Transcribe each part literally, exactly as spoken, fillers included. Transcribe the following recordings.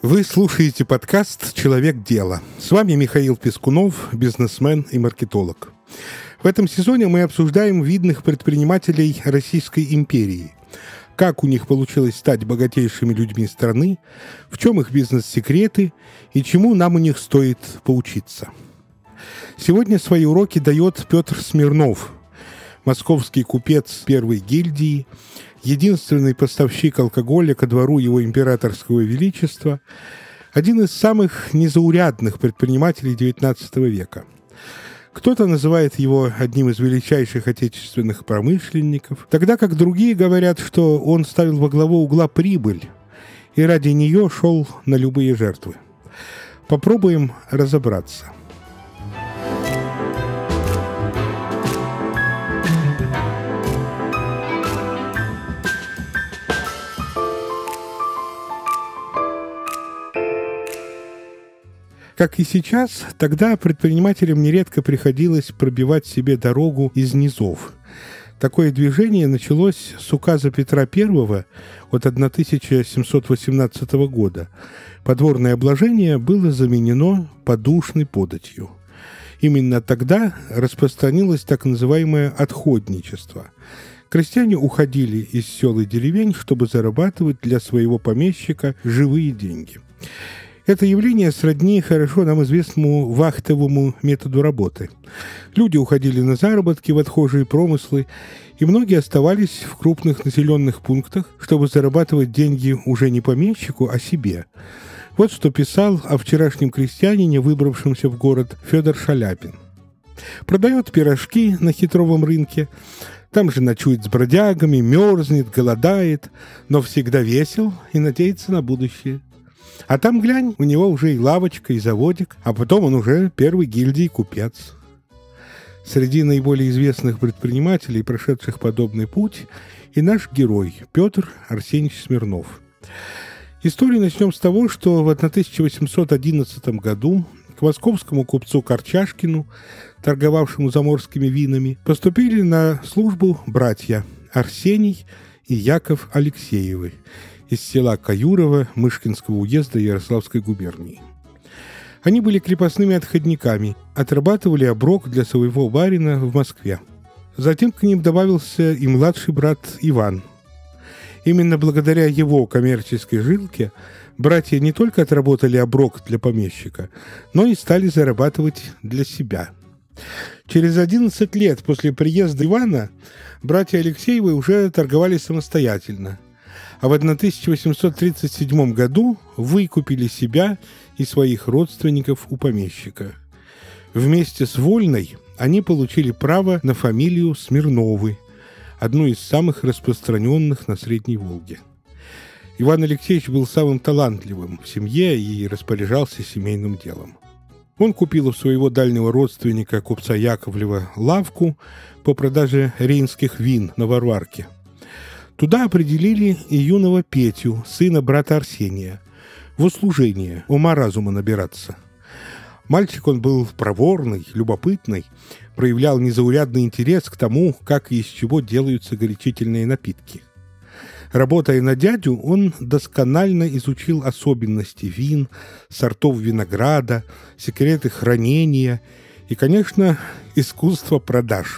Вы слушаете подкаст «Человек дела». С вами Михаил Пискунов, бизнесмен и маркетолог. В этом сезоне мы обсуждаем видных предпринимателей Российской империи. Как у них получилось стать богатейшими людьми страны, в чем их бизнес-секреты и чему нам у них стоит поучиться. Сегодня свои уроки дает Петр Смирнов, московский купец первой гильдии, единственный поставщик алкоголя ко двору его императорского величества, один из самых незаурядных предпринимателей девятнадцатого века. Кто-то называет его одним из величайших отечественных промышленников, тогда как другие говорят, что он ставил во главу угла прибыль и ради нее шел на любые жертвы. Попробуем разобраться. Как и сейчас, тогда предпринимателям нередко приходилось пробивать себе дорогу из низов. Такое движение началось с указа Петра Первого от тысяча семьсот восемнадцатого года. Подворное обложение было заменено подушной податью. Именно тогда распространилось так называемое отходничество. Крестьяне уходили из сел и деревень, чтобы зарабатывать для своего помещика живые деньги. Это явление сродни хорошо нам известному вахтовому методу работы. Люди уходили на заработки в отхожие промыслы, и многие оставались в крупных населенных пунктах, чтобы зарабатывать деньги уже не помещику, а себе. Вот что писал о вчерашнем крестьянине, выбравшемся в город, Федор Шаляпин. Продает пирожки на хитровом рынке, там же ночует с бродягами, мерзнет, голодает, но всегда весел и надеется на будущее. А там, глянь, у него уже и лавочка, и заводик, а потом он уже первый гильдии купец. Среди наиболее известных предпринимателей, прошедших подобный путь, и наш герой Петр Арсеньевич Смирнов. Историю начнем с того, что в тысяча восемьсот одиннадцатом году к московскому купцу Корчашкину, торговавшему заморскими винами, поступили на службу братья Арсений и Яков Алексеевы из села Каюрово Мышкинского уезда Ярославской губернии. Они были крепостными отходниками, отрабатывали оброк для своего барина в Москве. Затем к ним добавился и младший брат Иван. Именно благодаря его коммерческой жилке братья не только отработали оброк для помещика, но и стали зарабатывать для себя. Через одиннадцать лет после приезда Ивана братья Алексеевы уже торговали самостоятельно, а в тысяча восемьсот тридцать седьмом году выкупили себя и своих родственников у помещика. Вместе с Вольной они получили право на фамилию Смирновы, одну из самых распространенных на Средней Волге. Иван Алексеевич был самым талантливым в семье и распоряжался семейным делом. Он купил у своего дальнего родственника, купца Яковлева, лавку по продаже рейнских вин на Варварке. Туда определили и юного Петю, сына брата Арсения, в услужение, ума-разума набираться. Мальчик он был проворный, любопытный, проявлял незаурядный интерес к тому, как и из чего делаются горячительные напитки. Работая на дядю, он досконально изучил особенности вин, сортов винограда, секреты хранения и, конечно, искусство продаж.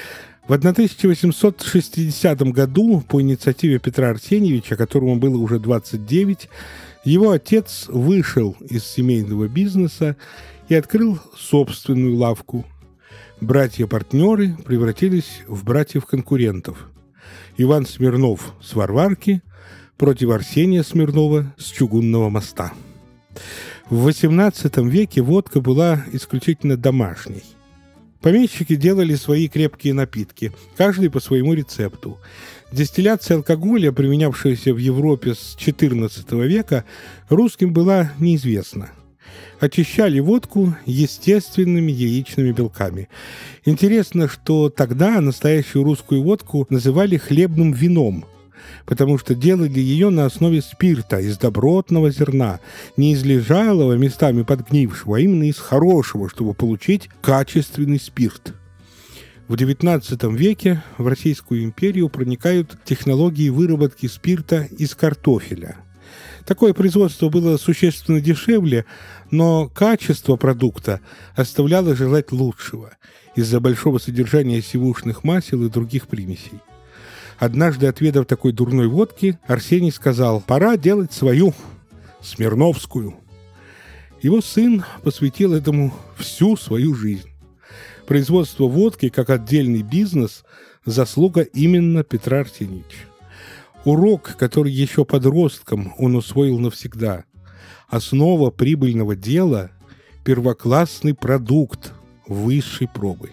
В тысяча восемьсот шестидесятом году по инициативе Петра Арсеньевича, которому было уже двадцать девять, его отец вышел из семейного бизнеса и открыл собственную лавку. Братья-партнеры превратились в братьев-конкурентов. Иван Смирнов с Варварки против Арсения Смирнова с Чугунного моста. В восемнадцатом веке водка была исключительно домашней. Помещики делали свои крепкие напитки, каждый по своему рецепту. Дистилляция алкоголя, применявшаяся в Европе с четырнадцатого века, русским была неизвестна. Очищали водку естественными яичными белками. Интересно, что тогда настоящую русскую водку называли хлебным вином, потому что делали ее на основе спирта из добротного зерна, не из лежалого, местами подгнившего, а именно из хорошего, чтобы получить качественный спирт. В девятнадцатом веке в Российскую империю проникают технологии выработки спирта из картофеля. Такое производство было существенно дешевле, но качество продукта оставляло желать лучшего из-за большого содержания сивушных масел и других примесей. Однажды, отведав такой дурной водки, Арсений сказал: «Пора делать свою, смирновскую». Его сын посвятил этому всю свою жизнь. Производство водки как отдельный бизнес – заслуга именно Петра Арсеньевича. Урок, который еще подростком он усвоил навсегда. Основа прибыльного дела – первоклассный продукт высшей пробы.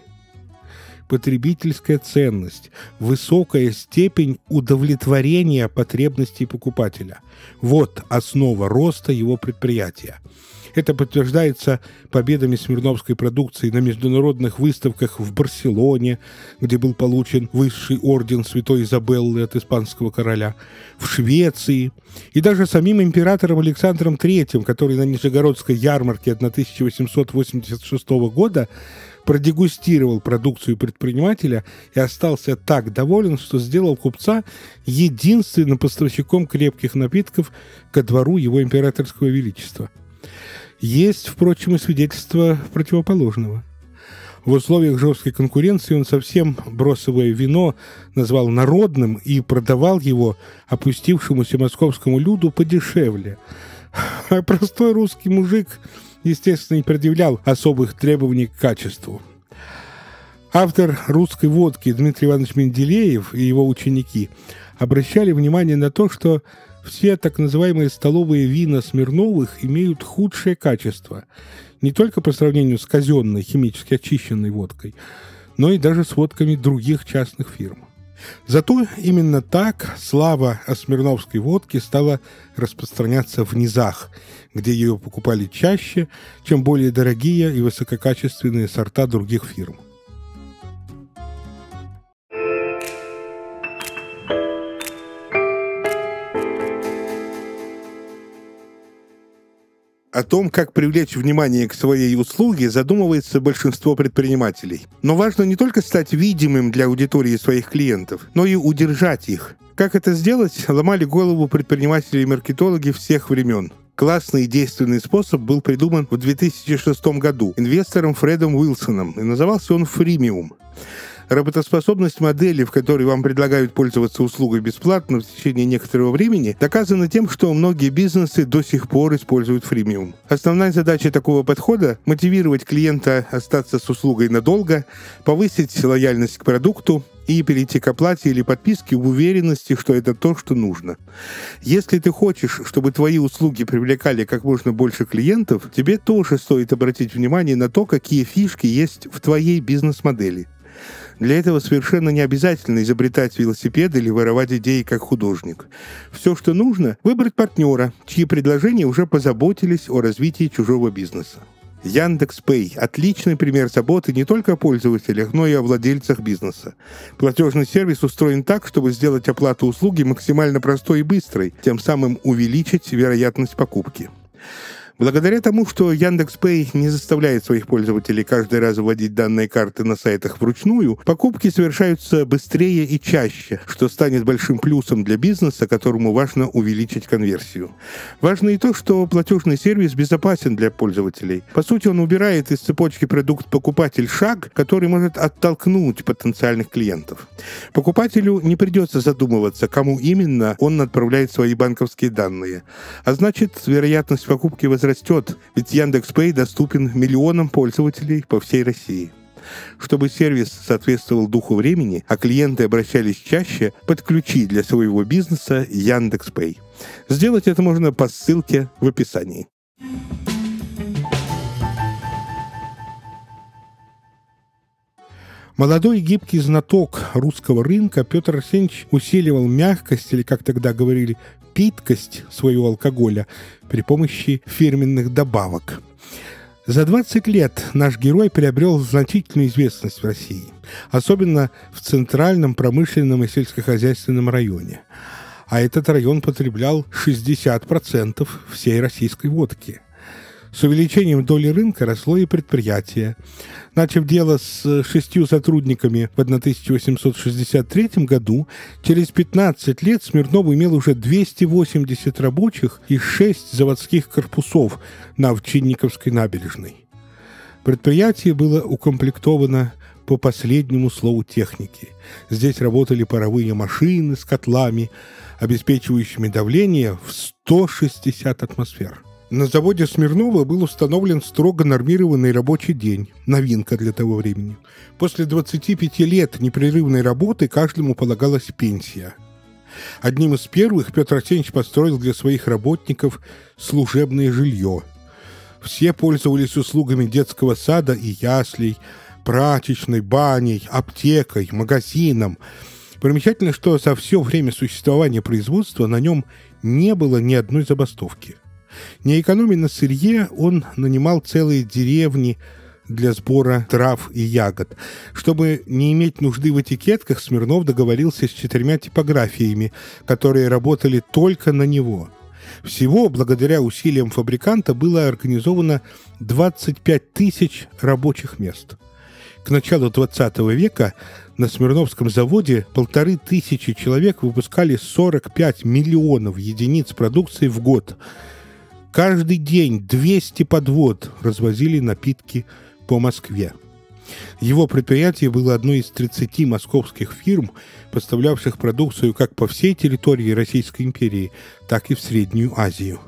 Потребительская ценность, высокая степень удовлетворения потребностей покупателя – вот основа роста его предприятия. Это подтверждается победами смирновской продукции на международных выставках в Барселоне, где был получен высший орден Святой Изабеллы от испанского короля, в Швеции и даже самим императором Александром Третьим, который на Нижегородской ярмарке тысяча восемьсот восемьдесят шестого года продегустировал продукцию предпринимателя и остался так доволен, что сделал купца единственным поставщиком крепких напитков ко двору его императорского величества. Есть, впрочем, и свидетельство противоположного. В условиях жесткой конкуренции он совсем бросовое вино назвал народным и продавал его опустившемуся московскому люду подешевле. А простой русский мужик, естественно, не предъявлял особых требований к качеству. Автор русской водки Дмитрий Иванович Менделеев и его ученики обращали внимание на то, что все так называемые столовые вина Смирновых имеют худшее качество, не только по сравнению с казенной химически очищенной водкой, но и даже с водками других частных фирм. Зато именно так слава о смирновской водке стала распространяться в низах, где ее покупали чаще, чем более дорогие и высококачественные сорта других фирм. О том, как привлечь внимание к своей услуге, задумывается большинство предпринимателей. Но важно не только стать видимым для аудитории своих клиентов, но и удержать их. Как это сделать, ломали голову предприниматели и маркетологи всех времен. Классный и действенный способ был придуман в две тысячи шестом году инвестором Фредом Уилсоном, и назывался он «фримиум». Работоспособность модели, в которой вам предлагают пользоваться услугой бесплатно в течение некоторого времени, доказана тем, что многие бизнесы до сих пор используют фримиум. Основная задача такого подхода – мотивировать клиента остаться с услугой надолго, повысить лояльность к продукту и перейти к оплате или подписке в уверенности, что это то, что нужно. Если ты хочешь, чтобы твои услуги привлекали как можно больше клиентов, тебе тоже стоит обратить внимание на то, какие фишки есть в твоей бизнес-модели. Для этого совершенно не обязательно изобретать велосипед или воровать идеи как художник. Все, что нужно – выбрать партнера, чьи предложения уже позаботились о развитии чужого бизнеса. Яндекс.Пэй – отличный пример заботы не только о пользователях, но и о владельцах бизнеса. Платежный сервис устроен так, чтобы сделать оплату услуги максимально простой и быстрой, тем самым увеличить вероятность покупки. Благодаря тому, что Яндекс.Пэй не заставляет своих пользователей каждый раз вводить данные карты на сайтах вручную, покупки совершаются быстрее и чаще, что станет большим плюсом для бизнеса, которому важно увеличить конверсию. Важно и то, что платежный сервис безопасен для пользователей. По сути, он убирает из цепочки продукт-покупатель шаг, который может оттолкнуть потенциальных клиентов. Покупателю не придется задумываться, кому именно он отправляет свои банковские данные. А значит, вероятность покупки возрастет. Растет, ведь Яндекс.Пэй доступен миллионам пользователей по всей России. Чтобы сервис соответствовал духу времени, а клиенты обращались чаще, подключи для своего бизнеса Яндекс.Пэй. Сделать это можно по ссылке в описании. Молодой и гибкий знаток русского рынка Петр Арсеньевич усиливал мягкость, или, как тогда говорили, питкость своего алкоголя при помощи фирменных добавок. За двадцать лет наш герой приобрел значительную известность в России, особенно в центральном промышленном и сельскохозяйственном районе. А этот район потреблял шестьдесят процентов всей российской водки. С увеличением доли рынка росло и предприятие. Начав дело с шестью сотрудниками в тысяча восемьсот шестьдесят третьем году, через пятнадцать лет Смирнов имел уже двести восемьдесят рабочих и шесть заводских корпусов на Овчинниковской набережной. Предприятие было укомплектовано по последнему слову техники. Здесь работали паровые машины с котлами, обеспечивающими давление в сто шестьдесят атмосфер. На заводе Смирнова был установлен строго нормированный рабочий день, новинка для того времени. После двадцати пяти лет непрерывной работы каждому полагалась пенсия. Одним из первых Петр Арсеньевич построил для своих работников служебное жилье. Все пользовались услугами детского сада и яслей, прачечной, баней, аптекой, магазином. Примечательно, что за все время существования производства на нем не было ни одной забастовки. Не экономя на сырье, он нанимал целые деревни для сбора трав и ягод. Чтобы не иметь нужды в этикетках, Смирнов договорился с четырьмя типографиями, которые работали только на него. Всего, благодаря усилиям фабриканта, было организовано двадцать пять тысяч рабочих мест. К началу двадцатого века на Смирновском заводе полторы тысячи человек выпускали сорок пять миллионов единиц продукции в год. Каждый день двести подвод развозили напитки по Москве. Его предприятие было одной из тридцати московских фирм, поставлявших продукцию как по всей территории Российской империи, так и в Среднюю Азию.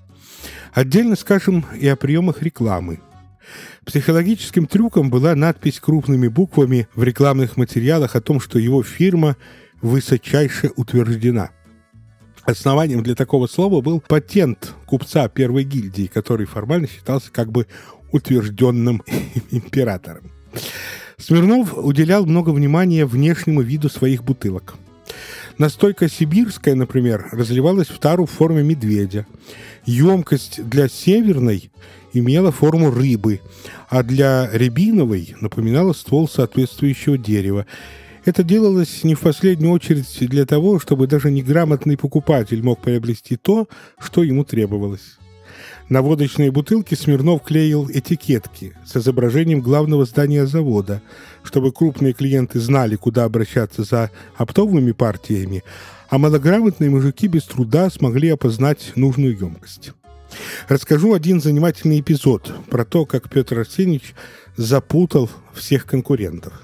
Отдельно скажем и о приемах рекламы. Психологическим трюком была надпись крупными буквами в рекламных материалах о том, что его фирма высочайше утверждена. Основанием для такого слова был патент купца первой гильдии, который формально считался как бы утвержденным императором. Смирнов уделял много внимания внешнему виду своих бутылок. Настойка сибирская, например, разливалась в тару в форме медведя. Емкость для северной имела форму рыбы, а для рябиновой напоминала ствол соответствующего дерева. Это делалось не в последнюю очередь для того, чтобы даже неграмотный покупатель мог приобрести то, что ему требовалось. На водочные бутылки Смирнов клеил этикетки с изображением главного здания завода, чтобы крупные клиенты знали, куда обращаться за оптовыми партиями, а малограмотные мужики без труда смогли опознать нужную емкость. Расскажу один занимательный эпизод про то, как Петр Арсеньевич запутал всех конкурентов.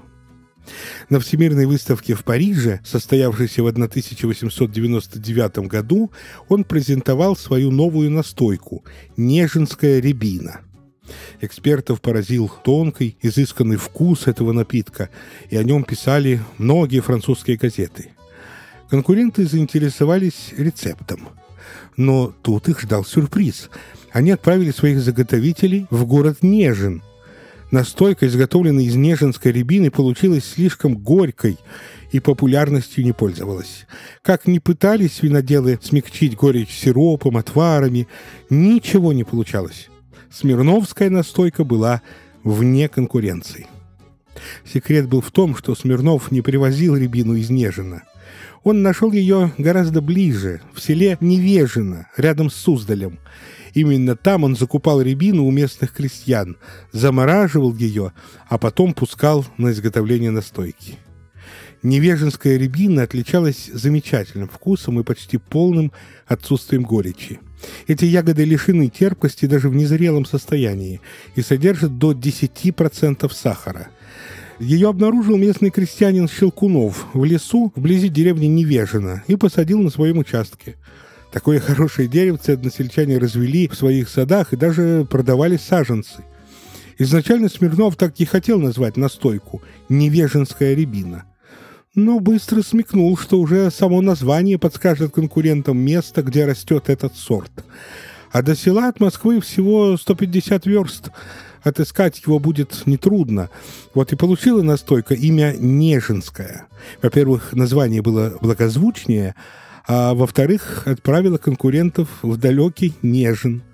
На Всемирной выставке в Париже, состоявшейся в тысяча восемьсот девяносто девятом году, он презентовал свою новую настойку – «Нежинская рябина». Экспертов поразил тонкий, изысканный вкус этого напитка, и о нем писали многие французские газеты. Конкуренты заинтересовались рецептом. Но тут их ждал сюрприз. Они отправили своих заготовителей в город Нежин. Настойка, изготовленная из нежинской рябины, получилась слишком горькой и популярностью не пользовалась. Как ни пытались виноделы смягчить горечь сиропом, отварами, ничего не получалось. Смирновская настойка была вне конкуренции. Секрет был в том, что Смирнов не привозил рябину из Нежина. Он нашел ее гораздо ближе, в селе Невежино, рядом с Суздалем. Именно там он закупал рябину у местных крестьян, замораживал ее, а потом пускал на изготовление настойки. Невежинская рябина отличалась замечательным вкусом и почти полным отсутствием горечи. Эти ягоды лишены терпкости даже в незрелом состоянии и содержат до десяти процентов сахара. Ее обнаружил местный крестьянин Щелкунов в лесу вблизи деревни Невежино и посадил на своем участке. Такое хорошее деревце односельчане развели в своих садах и даже продавали саженцы. Изначально Смирнов так и хотел назвать настойку «Невежинская рябина». Но быстро смекнул, что уже само название подскажет конкурентам место, где растет этот сорт. А до села от Москвы всего сто пятьдесят верст. Отыскать его будет нетрудно. Вот и получила настойка имя Нежинская. Во-первых, название было благозвучнее, а во-вторых, отправила конкурентов в далекий Нежин.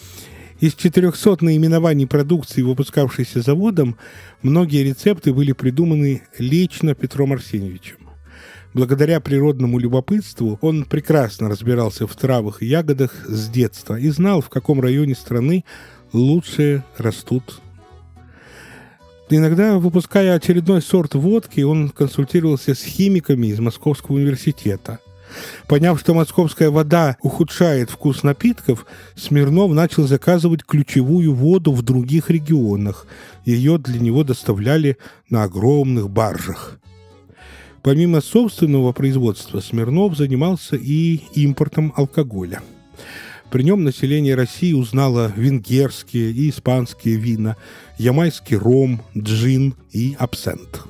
Из четырехсот наименований продукции, выпускавшейся заводом, многие рецепты были придуманы лично Петром Арсеньевичем. Благодаря природному любопытству он прекрасно разбирался в травах и ягодах с детства и знал, в каком районе страны лучшие растут. Иногда, выпуская очередной сорт водки, он консультировался с химиками из Московского университета. Поняв, что московская вода ухудшает вкус напитков, Смирнов начал заказывать ключевую воду в других регионах. Ее для него доставляли на огромных баржах. Помимо собственного производства, Смирнов занимался и импортом алкоголя. При нем население России узнало венгерские и испанские вина, ямайский ром, джин и абсент.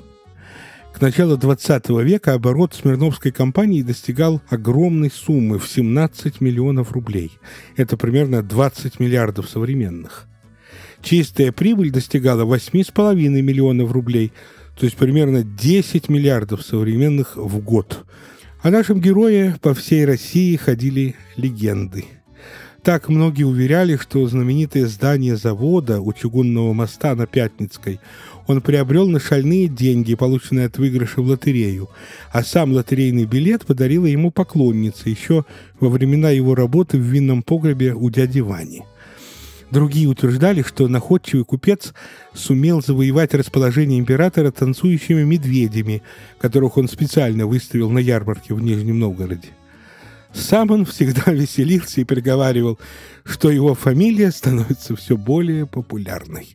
К началу двадцатого века оборот Смирновской компании достигал огромной суммы в семнадцать миллионов рублей. Это примерно двадцать миллиардов современных. Чистая прибыль достигала восемь с половиной миллионов рублей, то есть примерно десять миллиардов современных в год. О нашем герое по всей России ходили легенды. Так многие уверяли, что знаменитое здание завода у чугунного моста на Пятницкой он приобрел на шальные деньги, полученные от выигрыша в лотерею, а сам лотерейный билет подарила ему поклонница еще во времена его работы в винном погребе у дяди Вани. Другие утверждали, что находчивый купец сумел завоевать расположение императора танцующими медведями, которых он специально выставил на ярмарке в Нижнем Новгороде. Сам он всегда веселился и приговаривал, что его фамилия становится все более популярной.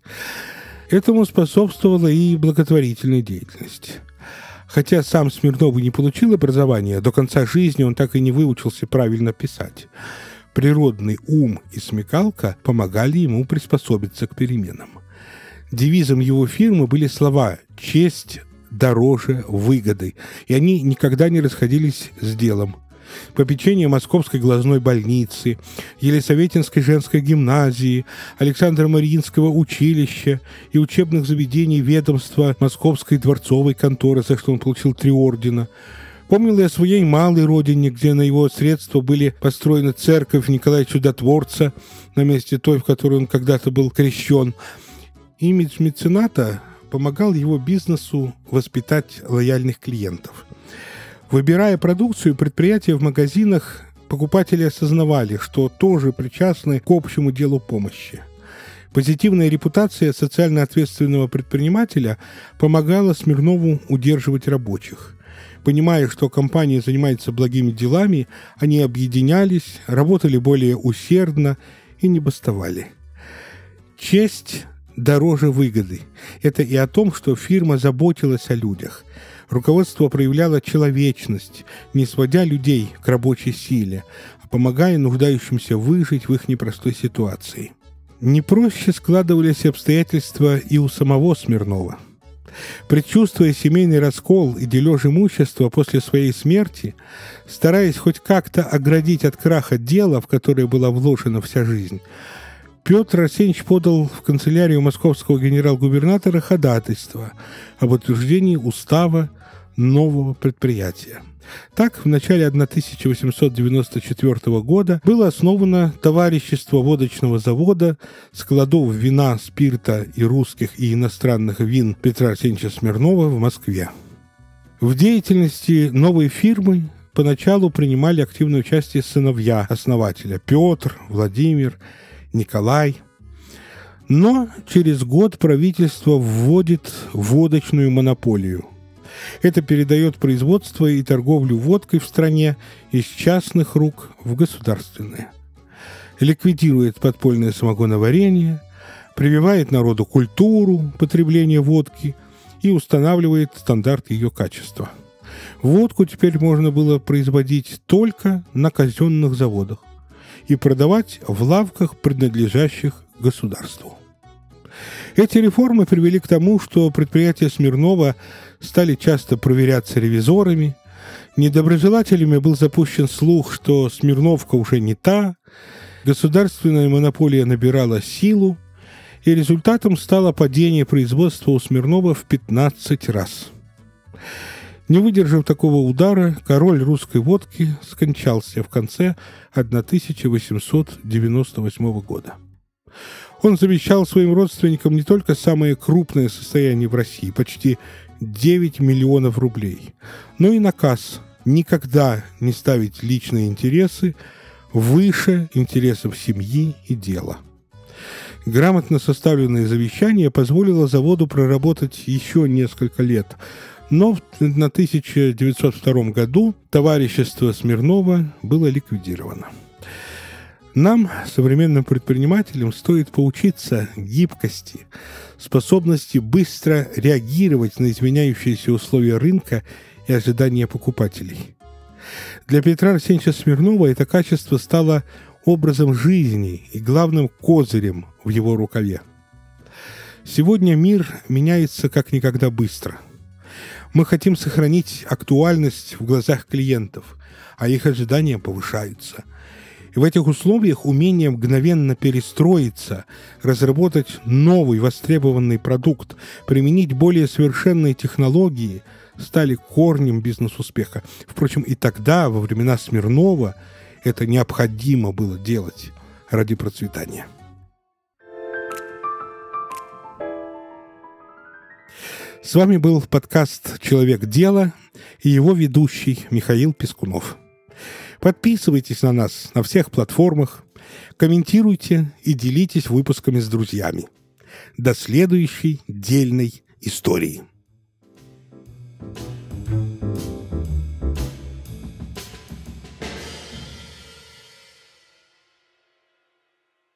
Этому способствовала и благотворительная деятельность. Хотя сам Смирнов и не получил образования, до конца жизни он так и не выучился правильно писать. Природный ум и смекалка помогали ему приспособиться к переменам. Девизом его фирмы были слова «честь дороже выгоды», и они никогда не расходились с делом. Попечение Московской глазной больницы, Елисаветинской женской гимназии, Александро-Мариинского училища и учебных заведений ведомства Московской дворцовой конторы, за что он получил три ордена. Помнил и о своей малой родине, где на его средства были построены церковь Николая Чудотворца на месте той, в которой он когда-то был крещен. Имидж мецената помогал его бизнесу воспитать лояльных клиентов. Выбирая продукцию, предприятия в магазинах, покупатели осознавали, что тоже причастны к общему делу помощи. Позитивная репутация социально ответственного предпринимателя помогала Смирнову удерживать рабочих. Понимая, что компания занимается благими делами, они объединялись, работали более усердно и не бастовали. Честь дороже выгоды. Это и о том, что фирма заботилась о людях. Руководство проявляло человечность, не сводя людей к рабочей силе, а помогая нуждающимся выжить в их непростой ситуации. Не проще складывались обстоятельства и у самого Смирнова. Предчувствуя семейный раскол и дележ имущества после своей смерти, стараясь хоть как-то оградить от краха дело, в которое была вложена вся жизнь, Петр Арсеньевич подал в канцелярию московского генерал-губернатора ходатайство об утверждении устава нового предприятия. Так, в начале тысяча восемьсот девяносто четвёртого года было основано товарищество водочного завода, складов вина, спирта и русских и иностранных вин Петра Арсеньевича Смирнова в Москве. В деятельности новой фирмы поначалу принимали активное участие сыновья основателя Петр, Владимир, Николай. Но через год правительство вводит водочную монополию. Это передает производство и торговлю водкой в стране из частных рук в государственные. Ликвидирует подпольное самогоноварение, прививает народу культуру потребления водки и устанавливает стандарт ее качества. Водку теперь можно было производить только на казенных заводах и продавать в лавках, принадлежащих государству. Эти реформы привели к тому, что предприятия Смирнова стали часто проверяться ревизорами, недоброжелателями был запущен слух, что Смирновка уже не та, государственная монополия набирала силу, и результатом стало падение производства у Смирнова в пятнадцать раз. Не выдержав такого удара, король русской водки скончался в конце тысяча восемьсот девяносто восьмого года. Он завещал своим родственникам не только самое крупное состояние в России, почти девять миллионов рублей, но и наказ никогда не ставить личные интересы выше интересов семьи и дела. Грамотно составленное завещание позволило заводу проработать еще несколько лет. Но на тысяча девятьсот втором году товарищество Смирнова было ликвидировано. Нам, современным предпринимателям, стоит поучиться гибкости, способности быстро реагировать на изменяющиеся условия рынка и ожидания покупателей. Для Петра Арсеньевича Смирнова это качество стало образом жизни и главным козырем в его рукаве. Сегодня мир меняется как никогда быстро. Мы хотим сохранить актуальность в глазах клиентов, а их ожидания повышаются. И в этих условиях умение мгновенно перестроиться, разработать новый востребованный продукт, применить более совершенные технологии стали корнем бизнес-успеха. Впрочем, и тогда, во времена Смирнова, это необходимо было делать ради процветания. С вами был подкаст «Человек дела» и его ведущий Михаил Пискунов. Подписывайтесь на нас на всех платформах, комментируйте и делитесь выпусками с друзьями. До следующей дельной истории.